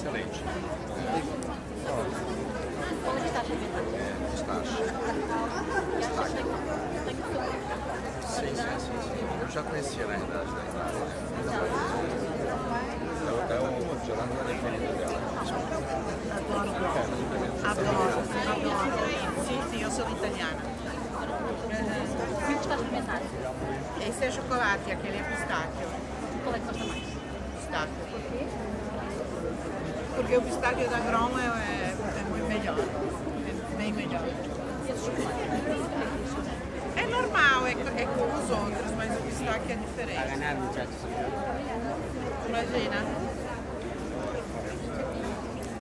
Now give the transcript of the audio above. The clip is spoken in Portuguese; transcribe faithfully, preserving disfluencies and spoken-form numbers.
excelente. Qual é pistache? É, pistache. Pistache. Sim, sim, sim, sim. Eu já conhecia, na verdade, da Itália. É o gelato da preferida dela. Adoro, adoro. Sim, sim, eu sou italiana. O que está a experimentar? Esse é chocolate, aquele é pistáquio. Qual é que gosta mais? Pistáquio. Por quê? Porque o pistáquio da Grom é, é, é muito melhor. É bem melhor. E esse chocolate? É normal, é, é como os outros, mas o pistáquio é diferente. A ganar, muchachos. Imagina.